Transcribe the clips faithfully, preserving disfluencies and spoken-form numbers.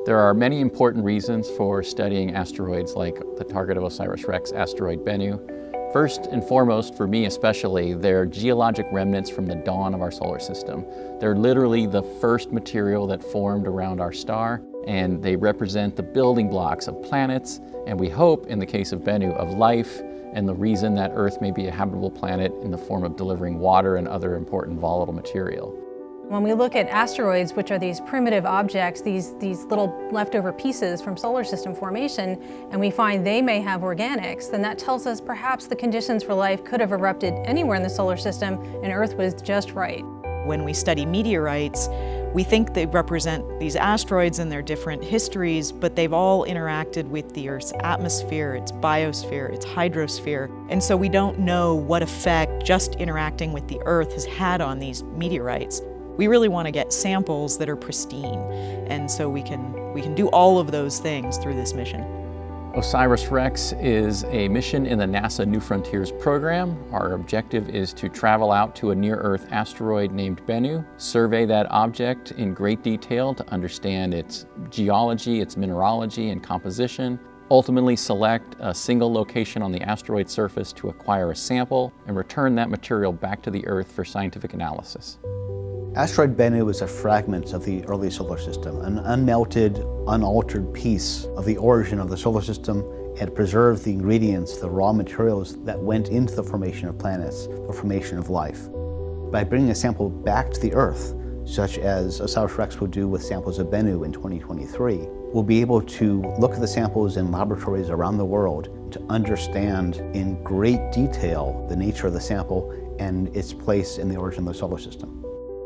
There are many important reasons for studying asteroids like the target of OSIRIS-REx, Asteroid Bennu. First and foremost, for me especially, they're geologic remnants from the dawn of our solar system. They're literally the first material that formed around our star, and they represent the building blocks of planets, and we hope, in the case of Bennu, of life, and the reason that Earth may be a habitable planet in the form of delivering water and other important volatile material. When we look at asteroids, which are these primitive objects, these, these little leftover pieces from solar system formation, and we find they may have organics, then that tells us perhaps the conditions for life could have erupted anywhere in the solar system and Earth was just right. When we study meteorites, we think they represent these asteroids and their different histories, but they've all interacted with the Earth's atmosphere, its biosphere, its hydrosphere, and so we don't know what effect just interacting with the Earth has had on these meteorites. We really want to get samples that are pristine, and so we can, we can do all of those things through this mission. OSIRIS-REx is a mission in the NASA New Frontiers program. Our objective is to travel out to a near-Earth asteroid named Bennu, survey that object in great detail to understand its geology, its mineralogy and composition, ultimately select a single location on the asteroid surface to acquire a sample and return that material back to the Earth for scientific analysis. Asteroid Bennu is a fragment of the early solar system, an unmelted, unaltered piece of the origin of the solar system. It preserved the ingredients, the raw materials that went into the formation of planets, the formation of life. By bringing a sample back to the Earth, such as OSIRIS-REx will do with samples of Bennu in twenty twenty-three, we'll be able to look at the samples in laboratories around the world to understand in great detail the nature of the sample and its place in the origin of the solar system.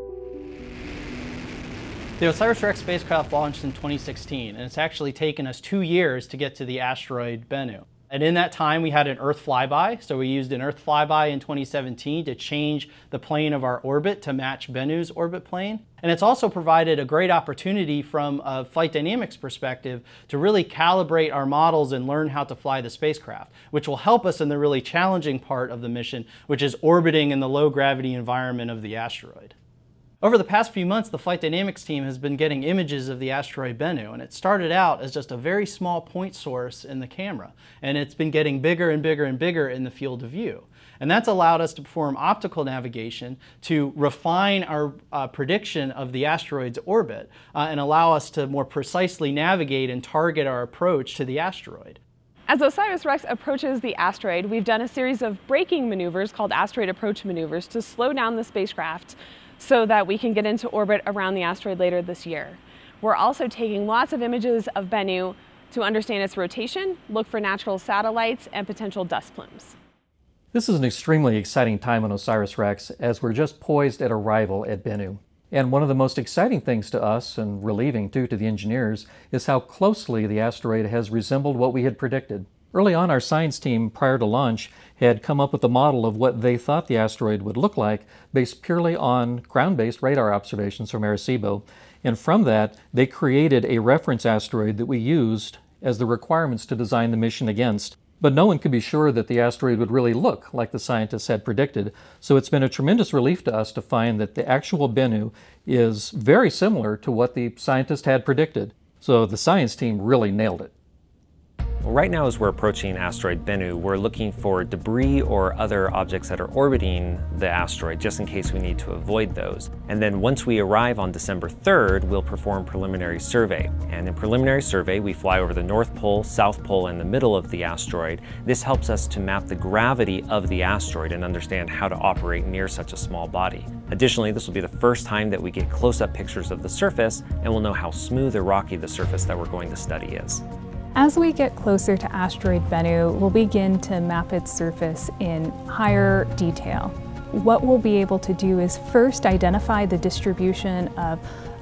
The OSIRIS-REx spacecraft launched in twenty sixteen, and it's actually taken us two years to get to the asteroid Bennu. And in that time, we had an Earth flyby, so we used an Earth flyby in twenty seventeen to change the plane of our orbit to match Bennu's orbit plane. And it's also provided a great opportunity from a flight dynamics perspective to really calibrate our models and learn how to fly the spacecraft, which will help us in the really challenging part of the mission, which is orbiting in the low gravity environment of the asteroid. Over the past few months, the flight dynamics team has been getting images of the asteroid Bennu, and it started out as just a very small point source in the camera, and it's been getting bigger and bigger and bigger in the field of view. And that's allowed us to perform optical navigation to refine our uh, prediction of the asteroid's orbit uh, and allow us to more precisely navigate and target our approach to the asteroid. As OSIRIS-REx approaches the asteroid, we've done a series of braking maneuvers called asteroid approach maneuvers to slow down the spacecraft so that we can get into orbit around the asteroid later this year. We're also taking lots of images of Bennu to understand its rotation, look for natural satellites, and potential dust plumes. This is an extremely exciting time on OSIRIS-REx as we're just poised at arrival at Bennu. And one of the most exciting things to us, and relieving too to the engineers, is how closely the asteroid has resembled what we had predicted. Early on, our science team, prior to launch, had come up with a model of what they thought the asteroid would look like based purely on ground-based radar observations from Arecibo. And from that, they created a reference asteroid that we used as the requirements to design the mission against. But no one could be sure that the asteroid would really look like the scientists had predicted. So it's been a tremendous relief to us to find that the actual Bennu is very similar to what the scientists had predicted. So the science team really nailed it. Well, right now as we're approaching asteroid Bennu, we're looking for debris or other objects that are orbiting the asteroid, just in case we need to avoid those. And then once we arrive on December third, we'll perform preliminary survey. And in preliminary survey, we fly over the North Pole, South Pole, and the middle of the asteroid. This helps us to map the gravity of the asteroid and understand how to operate near such a small body. Additionally, this will be the first time that we get close-up pictures of the surface, and we'll know how smooth or rocky the surface that we're going to study is. As we get closer to asteroid Bennu, we'll begin to map its surface in higher detail. What we'll be able to do is first identify the distribution of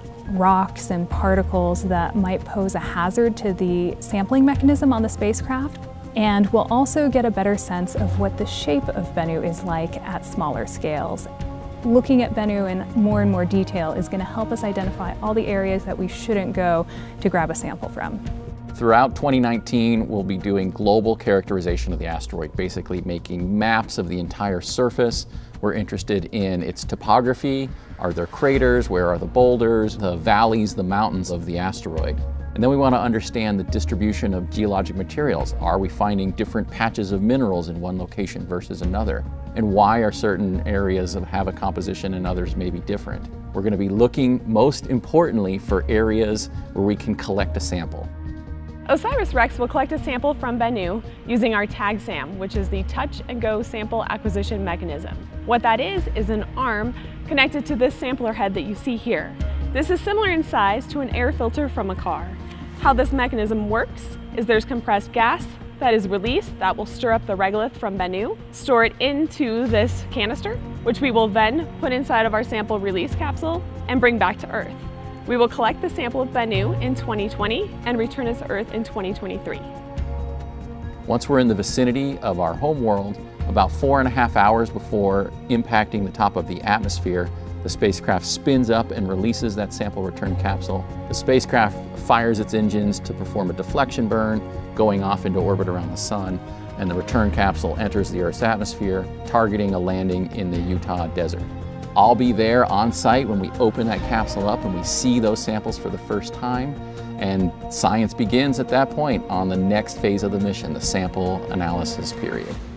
rocks and particles that might pose a hazard to the sampling mechanism on the spacecraft. And we'll also get a better sense of what the shape of Bennu is like at smaller scales. Looking at Bennu in more and more detail is going to help us identify all the areas that we shouldn't go to grab a sample from. Throughout twenty nineteen, we'll be doing global characterization of the asteroid, basically making maps of the entire surface. We're interested in its topography. Are there craters? Where are the boulders, the valleys, the mountains of the asteroid? And then we want to understand the distribution of geologic materials. Are we finding different patches of minerals in one location versus another? And why are certain areas that have a composition and others may be different? We're going to be looking most importantly for areas where we can collect a sample. OSIRIS-REx will collect a sample from Bennu using our TAG-SAM, which is the Touch and Go Sample Acquisition Mechanism. What that is, is an arm connected to this sampler head that you see here. This is similar in size to an air filter from a car. How this mechanism works is there's compressed gas that is released that will stir up the regolith from Bennu, store it into this canister, which we will then put inside of our sample release capsule and bring back to Earth. We will collect the sample of Bennu in twenty twenty and return it to Earth in twenty twenty-three. Once we're in the vicinity of our home world, about four and a half hours before impacting the top of the atmosphere, the spacecraft spins up and releases that sample return capsule. The spacecraft fires its engines to perform a deflection burn, going off into orbit around the sun, and the return capsule enters the Earth's atmosphere, targeting a landing in the Utah desert. I'll be there on site when we open that capsule up and we see those samples for the first time, and science begins at that point on the next phase of the mission, the sample analysis period.